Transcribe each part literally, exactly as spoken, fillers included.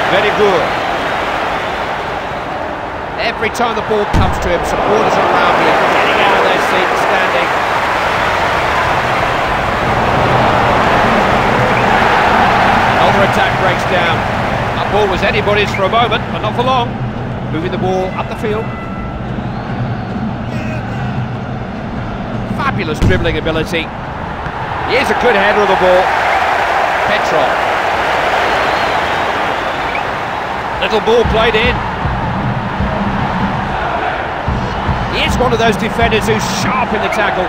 Very good. Every time the ball comes to him, supporters are around him, getting out of their seat and standing. Another attack breaks down. That ball was anybody's for a moment, but not for long. Moving the ball up the field. Fabulous dribbling ability. Here's a good header of the ball. Petrov. Little ball played in. He's one of those defenders who's sharp in the tackle.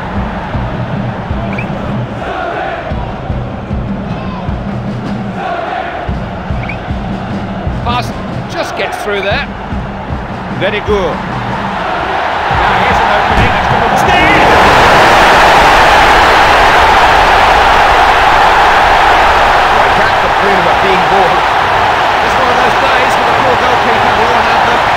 Pass just gets through there. Very good. Now here's an opening. It's come upstairs. I can't complain about being bored. It's one of those days with a poor goalkeeper. We all have them.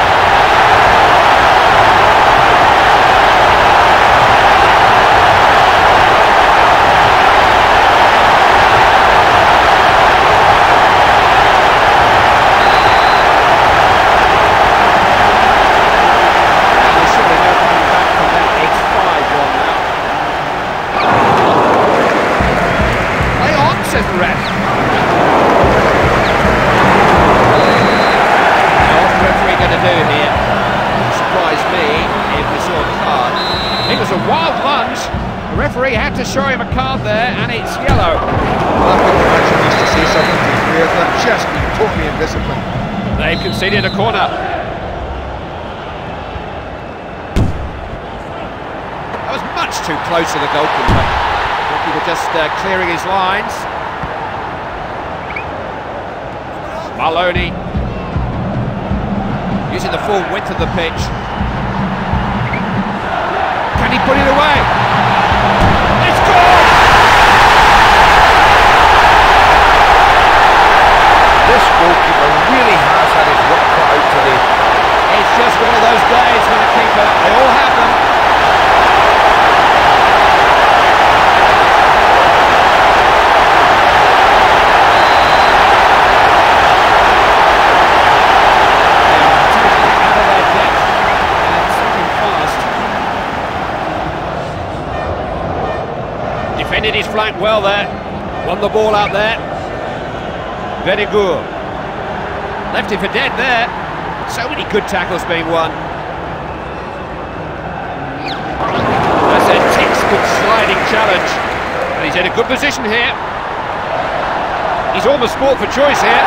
Says the ref. What's the referee going to do here? Wouldn't surprise me if we saw a card. It was a wild lunge. The referee had to show him a card there, and it's yellow. Well, I think the manager needs to say something to the players. They're just being totally indisciplined. They've conceded a corner. That was much too close to the goalkeeper. He was just uh, clearing his lines. Maloney using the full width of the pitch. Can he put it away? It's gone! This goalkeeper really has had his work cut out today. It's just one of those days for the keeper. They all have them. Defended his flank well there. Won the ball out there. Very good. Left him for dead there. So many good tackles being won. That's a textbook sliding challenge. And he's in a good position here. He's almost fought for choice here.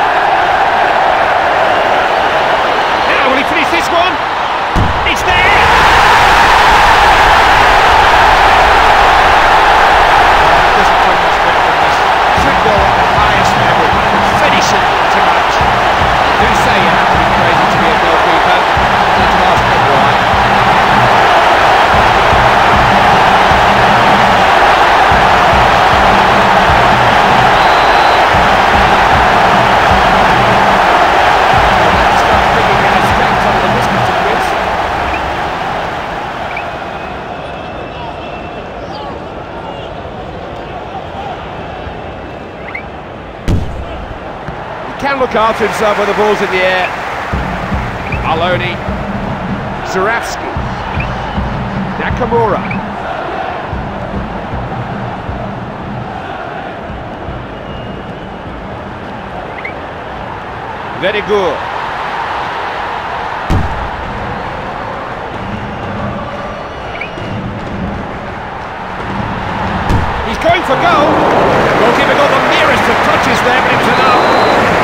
Now, will he finish this one? It's there! Football at the highest level, finishing to match. I do say you have to be crazy to be a goalkeeper. Not to ask them why. Let's start bringing in a strength on the distance of this. Can look after himself when the ball's in the air. Maloney, Zurawski, Nakamura. Very good. He's going for goal. The goalkeeper got the nearest of touches there, but it's enough.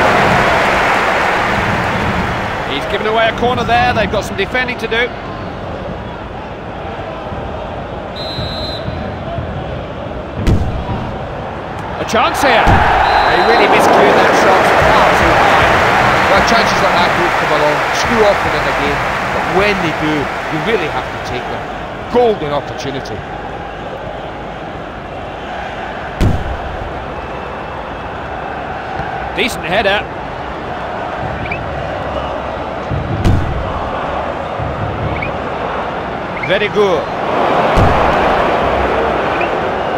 He's given away a corner there. They've got some defending to do. A chance here. They really miscued that shot far too high. Well, chances like that don't come along too often in the game, but when they do, you really have to take them. Golden opportunity. Decent header. Very good.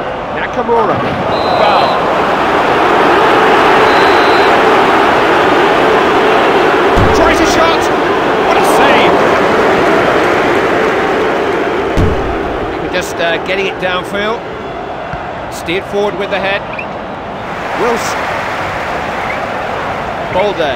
Nakamura. Foul. just uh, getting it downfield. Steered forward with the head. Wilson. Bolde.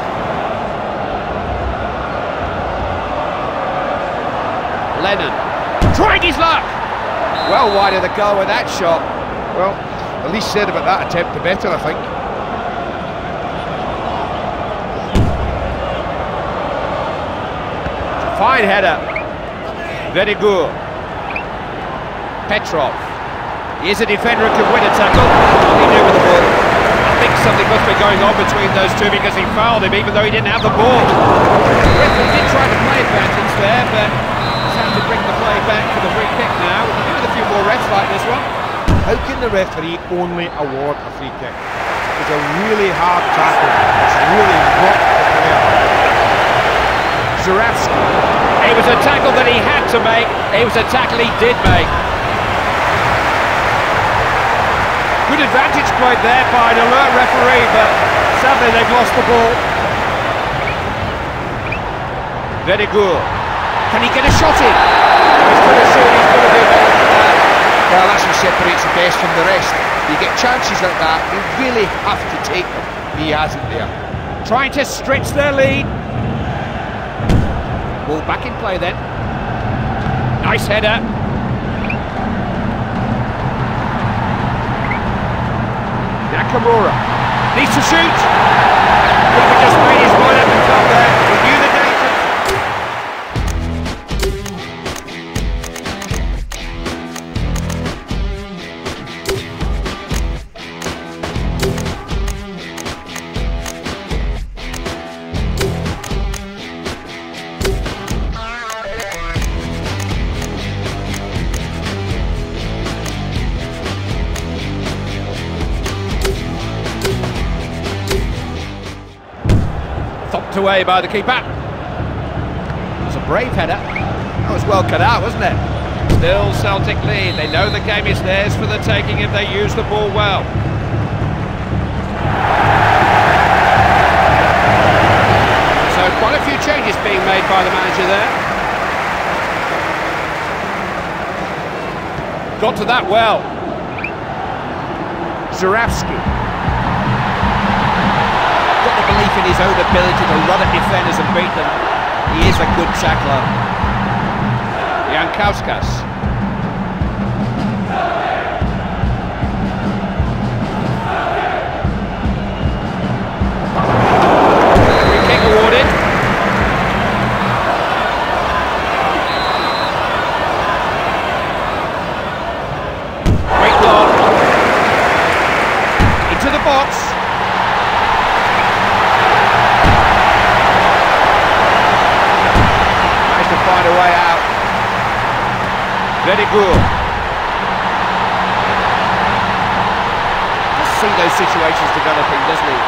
Lennon. Trying his luck! Well wide of the goal with that shot. Well, the least said about that attempt, the better, I think. Fine header. Very good. Petrov. He is a defender who can win a tackle. What did he do with the ball? I think something must be going on between those two because he fouled him even though he didn't have the ball. The referee did try to play advantage there, but he's had to bring the play back for the free kick now. We'll do with a few more refs like this one. How can the referee only award a free kick? It's a really hard tackle. It's really rocked the player. Zurawski. It was a tackle that he had to make. It was a tackle he did make. Good advantage played there by an alert referee, but sadly they've lost the ball. Very good. Can he get a shot in? He's going to shoot, he's going to do better than that. Well, that's what separates the best from the rest. You get chances like that, you really have to take them. He hasn't there. Trying to stretch their lead. Ball back in play then. Nice header. Nakamura needs to shoot. Keeper just made his mind up and come there. He knew the danger. Thumped away by the keeper. It was a brave header. That was well cut out, wasn't it? Still Celtic lead. They know the game is theirs for the taking if they use the ball well. So quite a few changes being made by the manager there. Got to that well. Zurawski. Belief in his own ability to run at defenders and beat them. He is a good tackler. Jankauskas. Free kick awarded. Great block. Into the box. Find a way out. Very good. Just see those situations developing, doesn't he?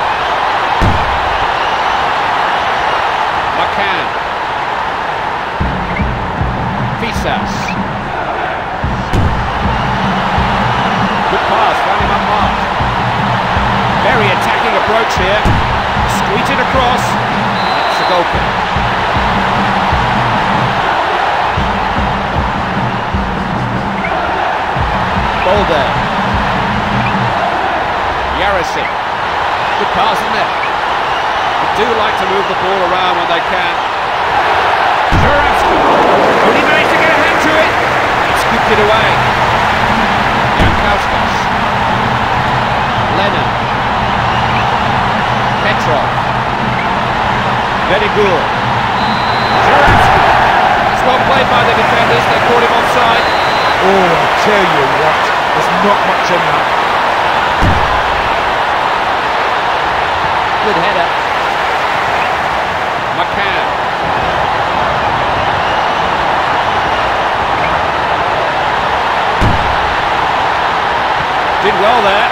McCann. Fisas. Good pass, found him unmarked. Very attacking approach here. Squeeze it across. That's the goalkeeper. Bolde. Yarosik. Good pass, isn't it? They do like to move the ball around when they can. Zurawski. Only managed to get a hand to it. He scooped it away. Jankauskas. Lennon. Petrov. Very good. Zurawski. It's well played by the defenders. They caught him offside. Oh, I tell you what, there's not much in that. Good header. McCann. Did well there.